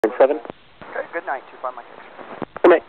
7. Okay, good night, 25 Mike X. Good night.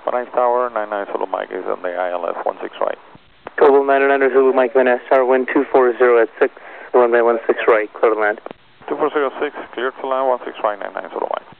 Van Nuys Tower, 99 Zulu Mike is on the ILS 16 right. Global 99 Zulu Mike, Van Nuys Tower, wind 240 at 6, runway 16 right, clear to land. 2406, cleared to land, 16 right, 99 Zulu Mike.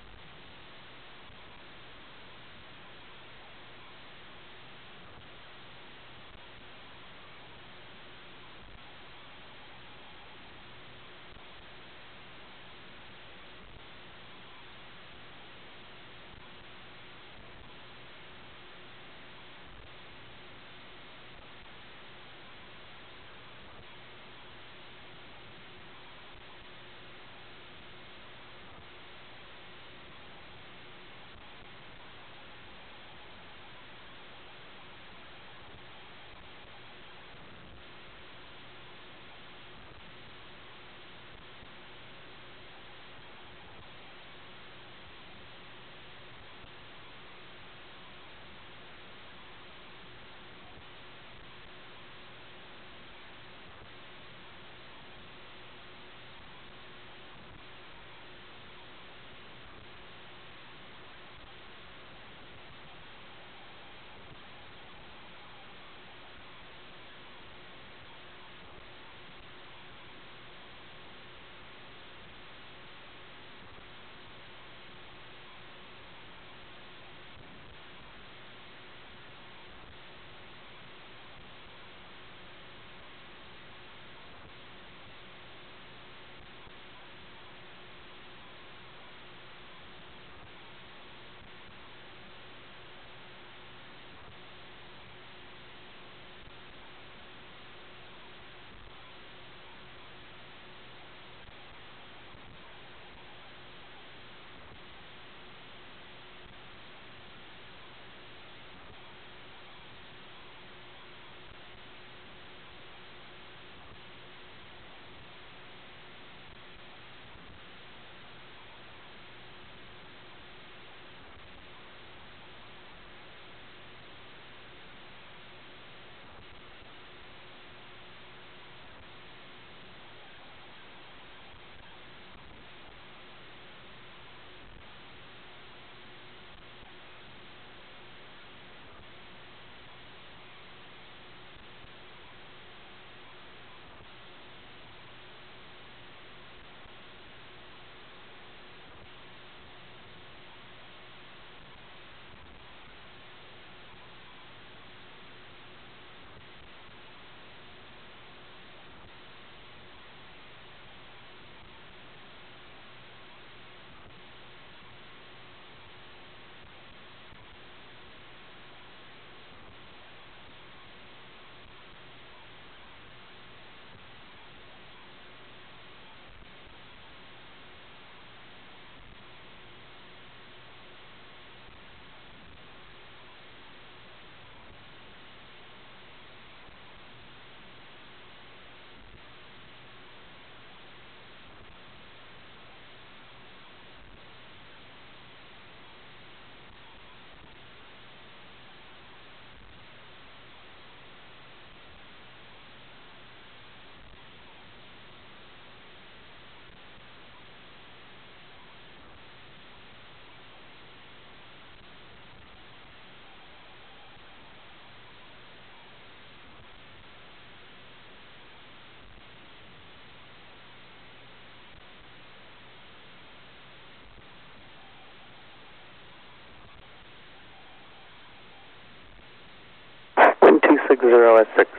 Wind 260 at 6.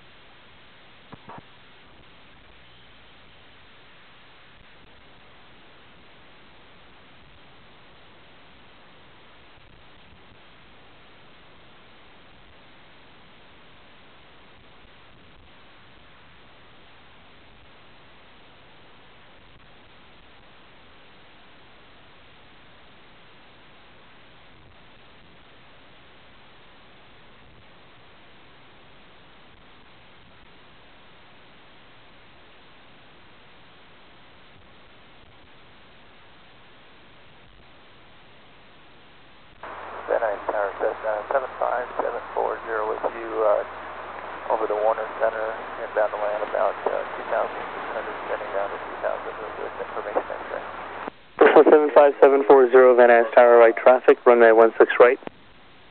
Van Nuys Tower, Cessna 75740 with you over the Warner Center, inbound to land about 2,600, spinning down to 2,000 with information X-ray. Cessna 75740, Van Nuys Tower, right traffic, runway 16 right.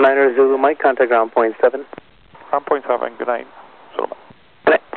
Niner Zulu Mike, contact ground point 7. Ground point 7, good night. Zulu Mike. Good night.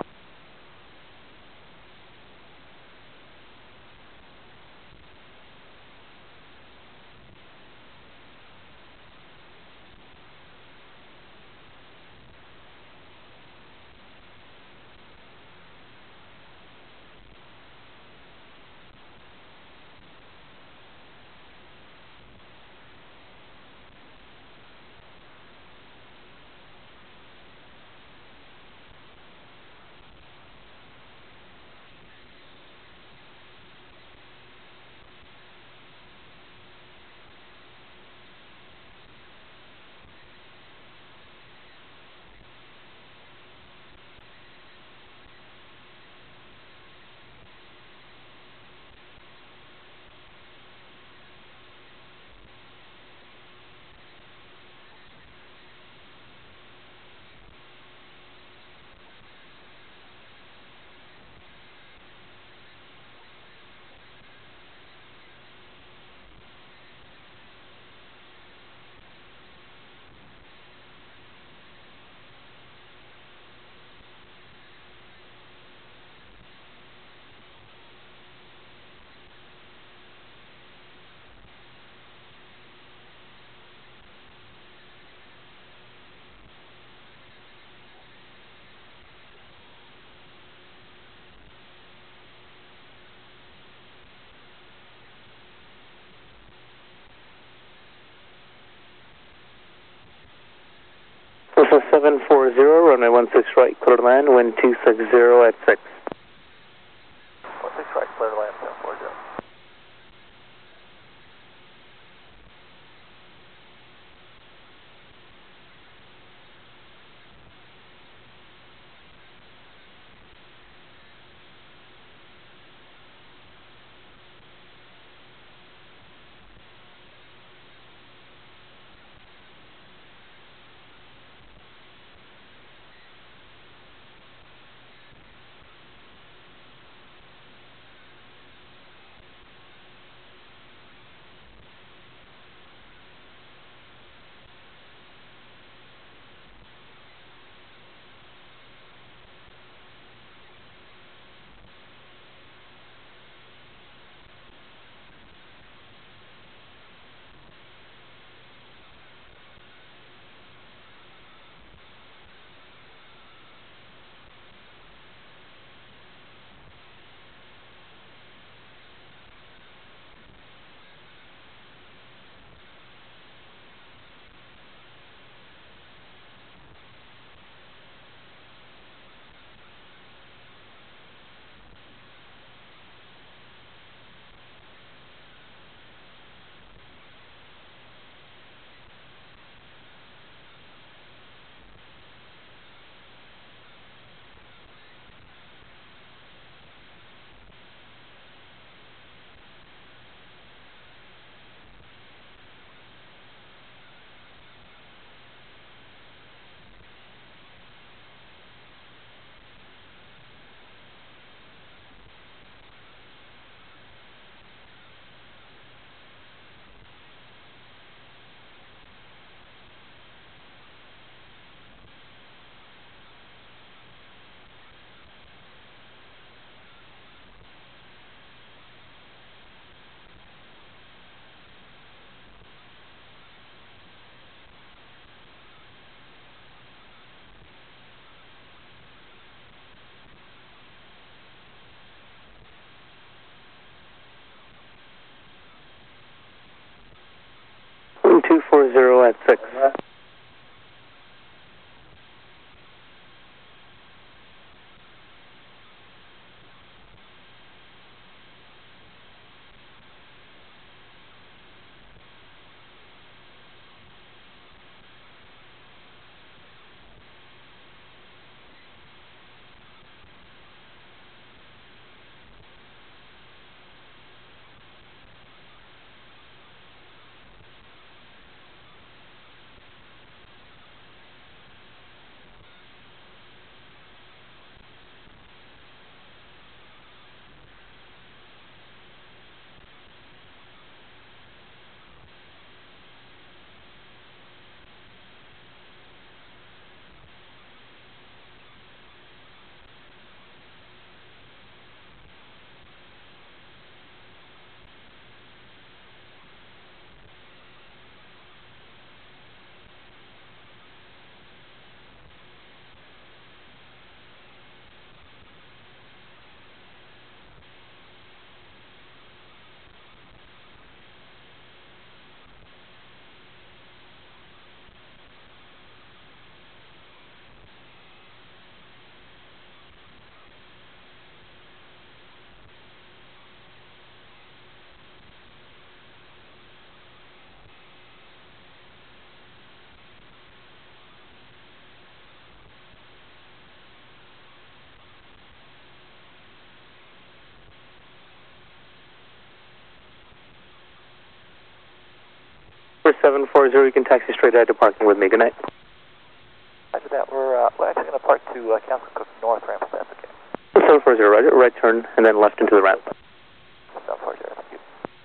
This is 740, runway 16 right, clear to land, wind 260 at 6. 16 right, clear to land, 740. Wind 240 at 6. 740, you can taxi straight out to parking with me. Good night. After that, we're actually going to park to Council Cook North ramp, if that's okay. 740, roger. Right turn and then left into the ramp. 740, thank you.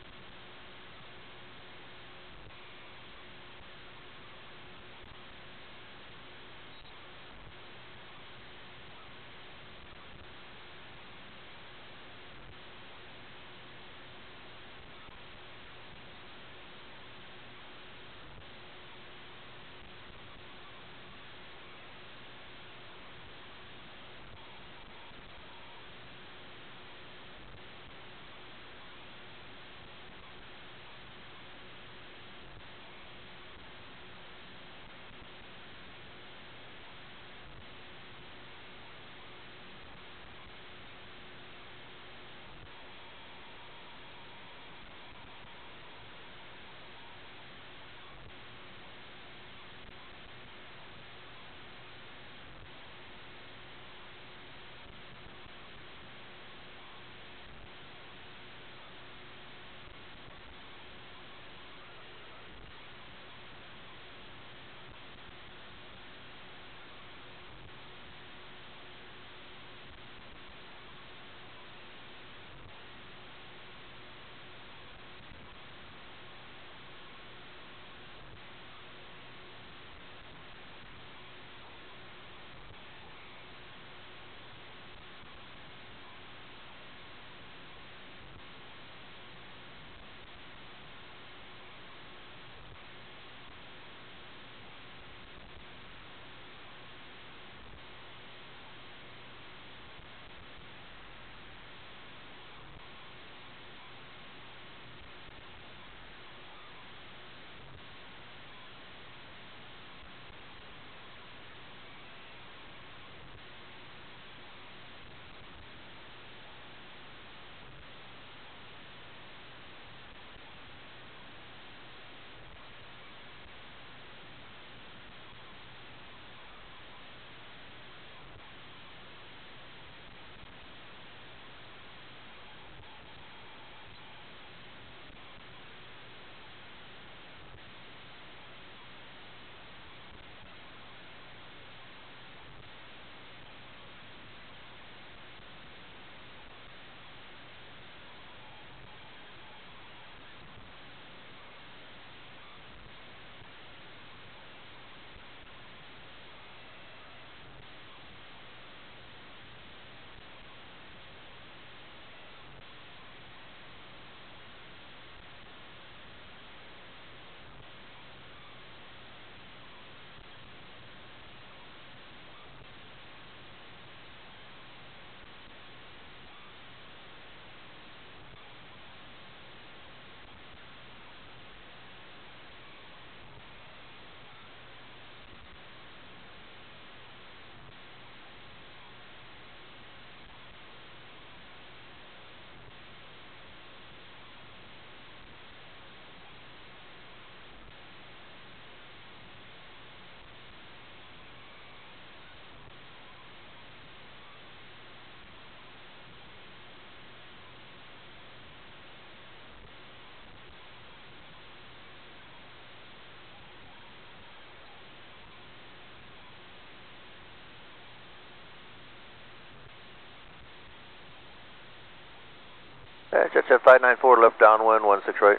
Jet 594, left downwind, 16 right.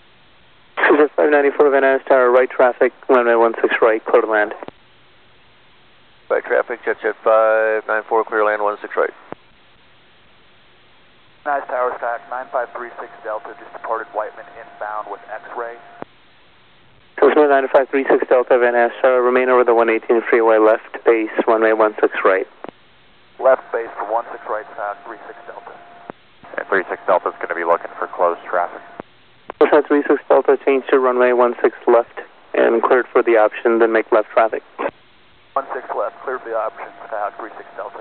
Jet 594, Van Nuys Tower, right traffic, runway 16 right, clear to land. Right traffic, Jet 594, clear land, 16 right. Van Nuys Tower, stack 9536 Delta, just departed Whiteman inbound with X-ray. Cessna 9536 Delta, Van Nuys Tower, remain over the 118 freeway, left base, runway 16 right. Left base for 16 right, stack 36 Delta. And 36 Delta is going to be looking for closed traffic. Cessna 36 Delta, change to runway 16 left and cleared for the option, then make left traffic. 16 left, cleared the option, stack 36 Delta.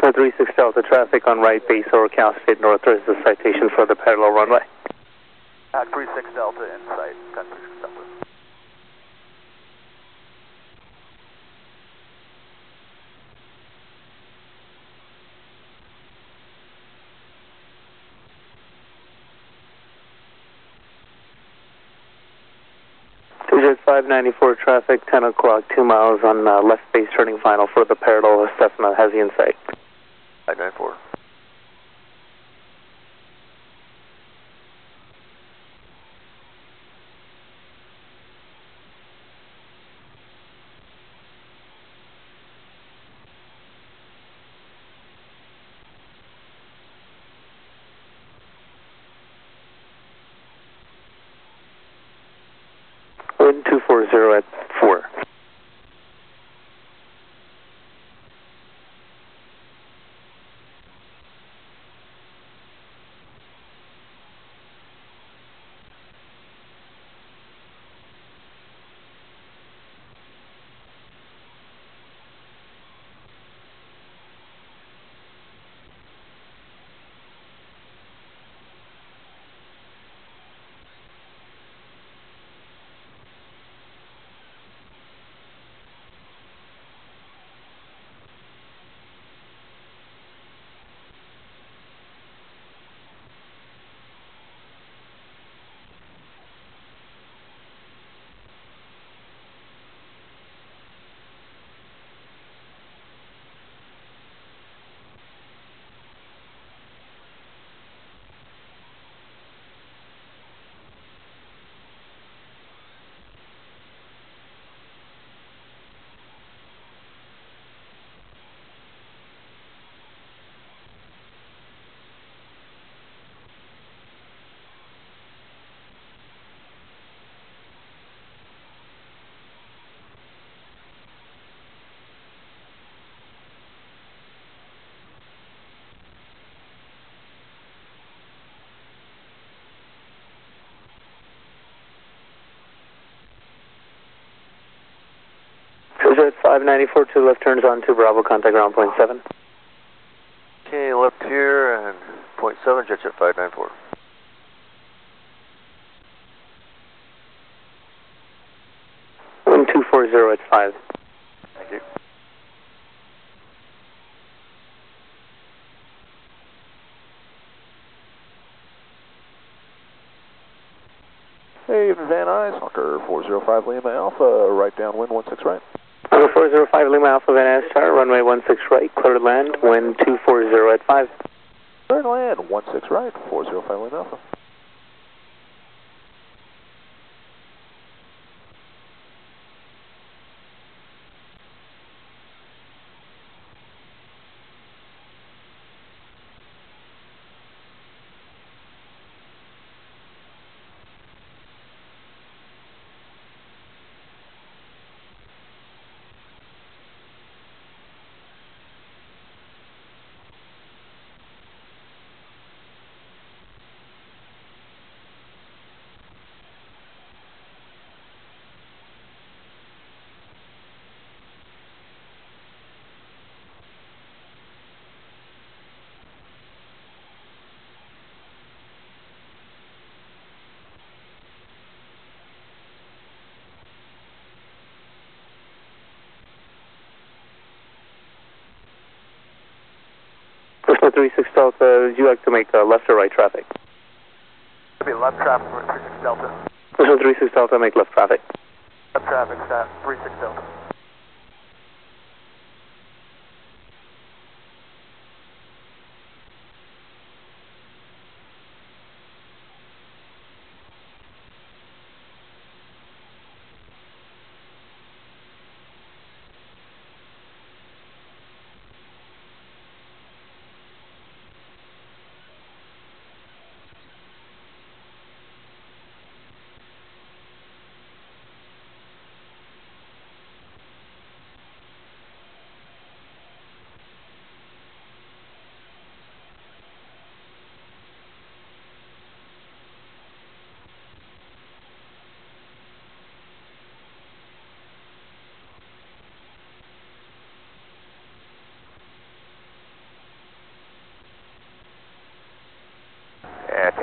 Cessna 36 Delta, traffic on right base over Cal State Northwest is a citation for the parallel runway. 36 Delta in sight, 36 Delta. Jet 594 traffic, 10 o'clock, 2 miles on left base turning final for the parallel. Cessna has you in sight. 594. Wind 240 at 4. Jet 594, 2 left turns on to Bravo, contact ground point 7. Okay, left here and point 7, jet 594. Wind 240 at 5. Thank you. Hey, Van Nuys, Hawker 405 Lima Alpha, right downwind 16 right. Hawker 405 Lima Alpha Van Nuys, Tower, runway 16 right, clear to land, wind 240 at 5. Clear to land 16 right, 405 Lima Alpha. Cessna 36 Delta, would you like to make left or right traffic? It'll be left traffic for 36 Delta. Cessna 36 Delta, make left traffic. Left traffic, 36 Delta.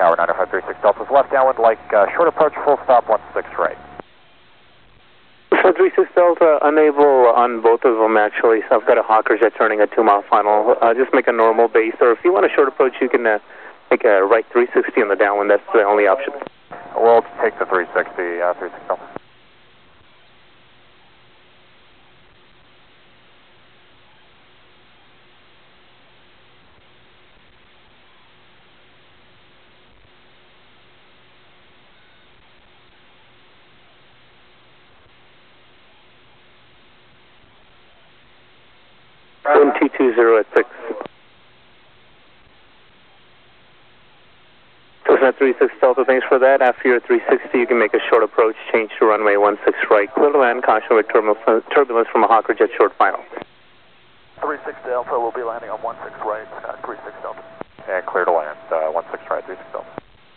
Tower 90536 Delta's left downwind, like short approach, full stop, 16 right. So 36 Delta, unable on both of them actually, so I've got a Hawker Jet turning a 2 mile final. Just make a normal base, or if you want a short approach, you can make a right 360 on the downwind, that's the only option. We'll take the 360, 36 Delta. Wind 220 at 6. So it's at 36 Delta, thanks for that. After your 360, you can make a short approach, change to runway 16 right, clear to land, caution with turbulence from a Hawker Jet short final. 36 Delta will be landing on 16 right, 36 Delta. And clear to land, 16 right, 36 Delta.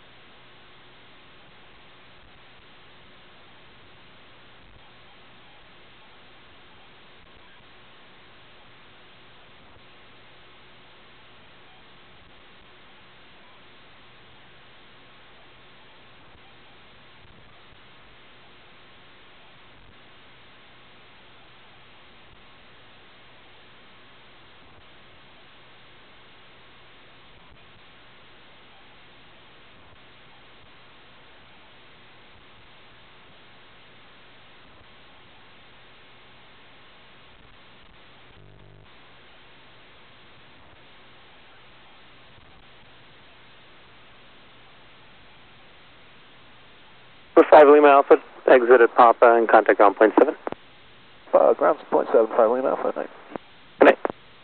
For 5 Lima Alpha, exit at Papa and contact ground point 7. Ground's 0.75 Lima Alpha, night. Good night.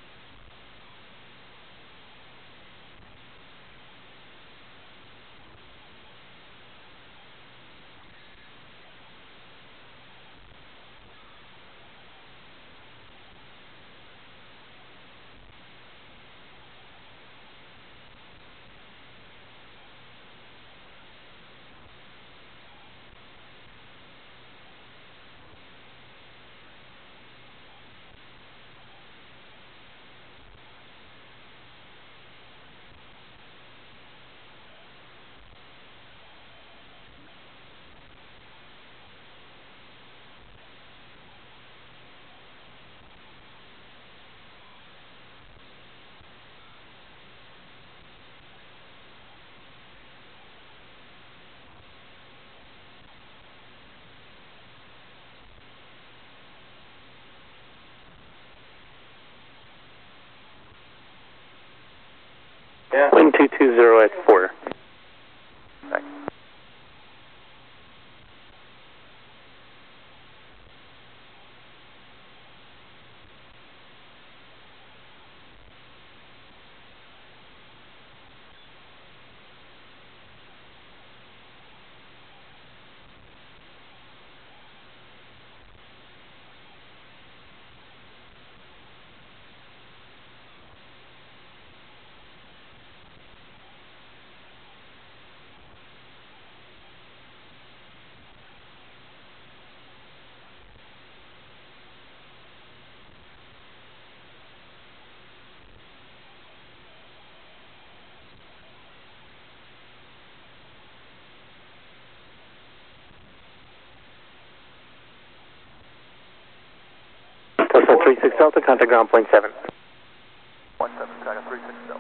Wind 220 at 4. Thanks. Delta 36 Delta, contact ground point 7. 17, track 36 Delta.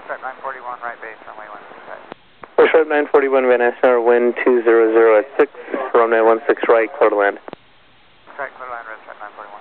Stripe 941, right base, runway 16 right. Stripe 941, Van Astor, wind 200 at 6, runway 16 right, clear to land. Stripe, clear to land, red Stripe 941.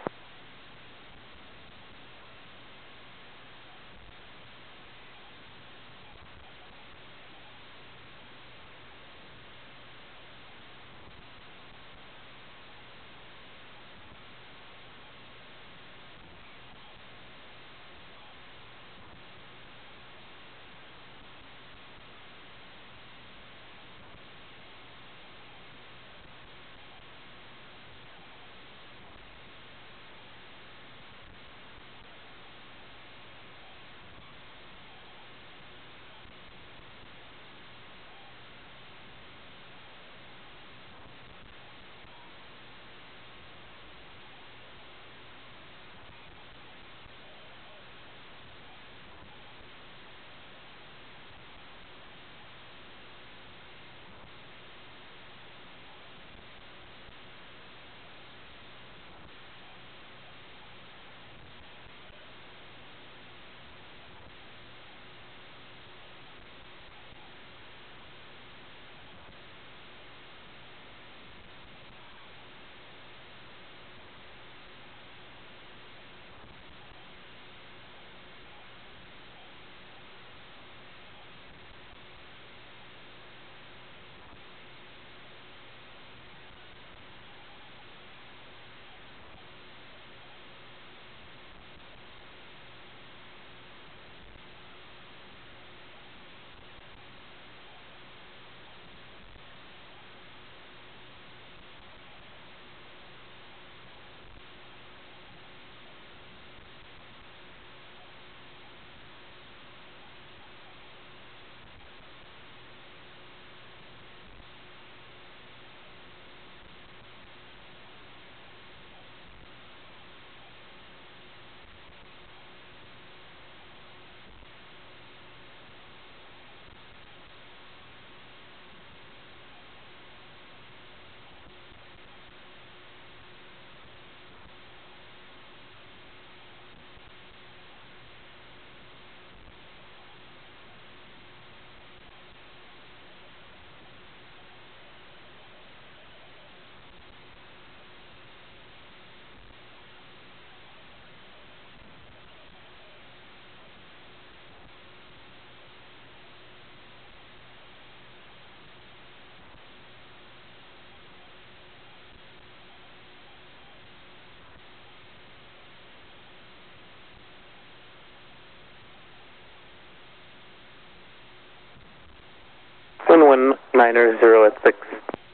Wind 190 at 6.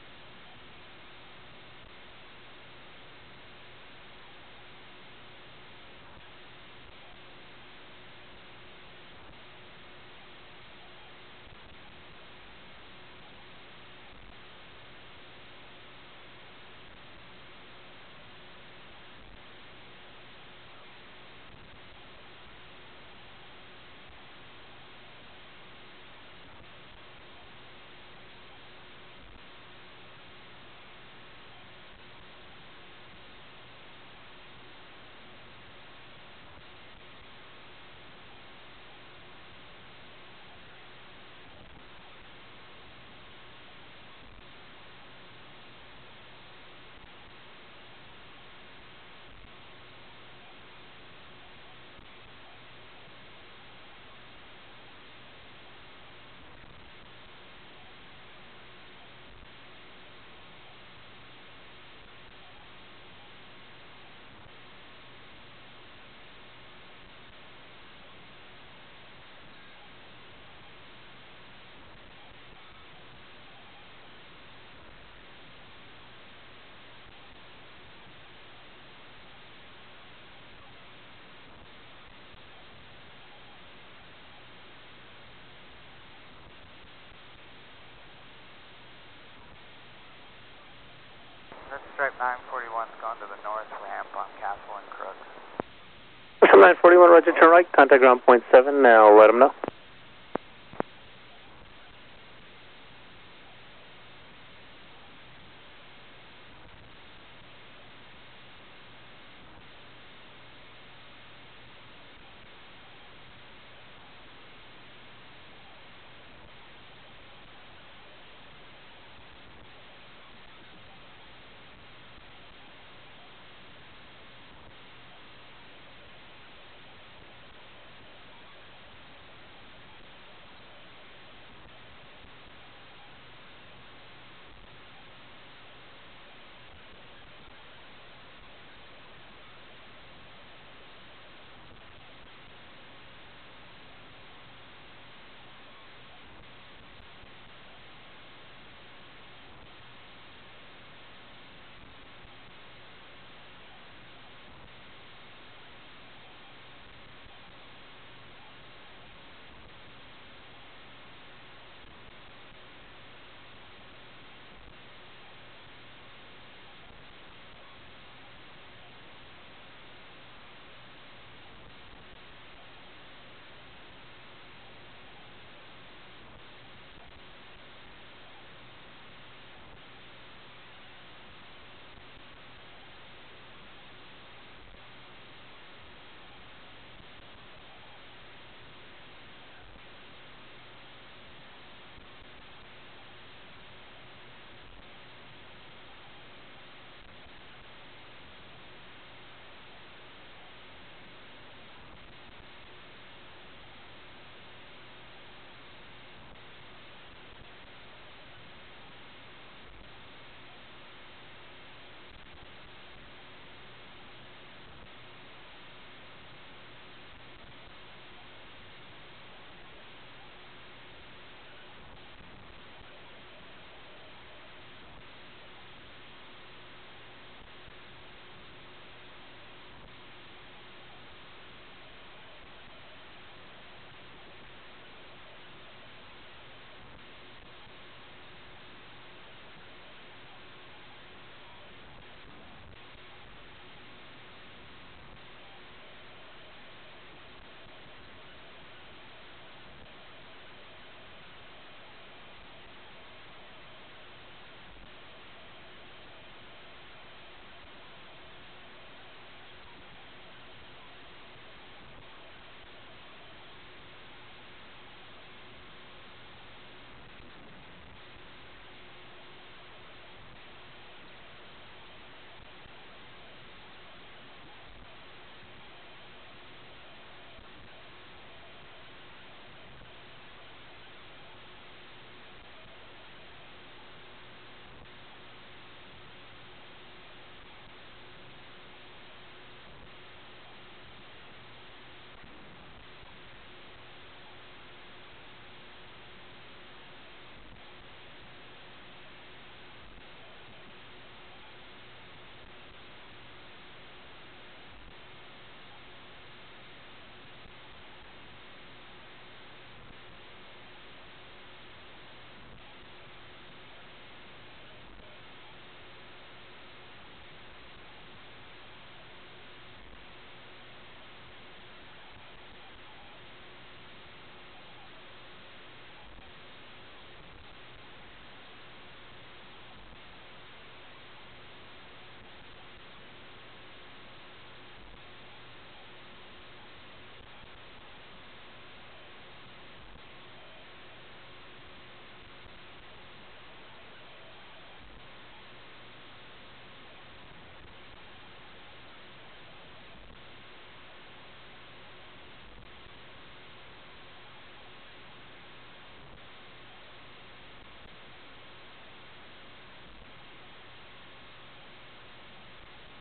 Stripe 941's gone to the north ramp on Castle and Crook. 941, roger, turn right, contact ground point 7, now let them know.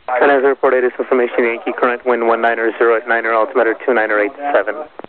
And as reported, is information Yankee current wind 190 at 9er altimeter 2987.